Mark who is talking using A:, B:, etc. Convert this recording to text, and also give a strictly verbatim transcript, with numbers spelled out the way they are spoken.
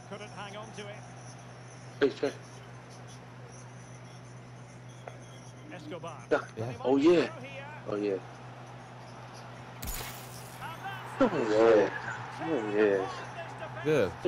A: Couldn't hang on to it.
B: Hey, Trey.
A: Escobar.
B: Yeah.
C: Yeah.
B: Oh, yeah. Oh, yeah. Oh, yeah. Oh, yeah.
C: Good.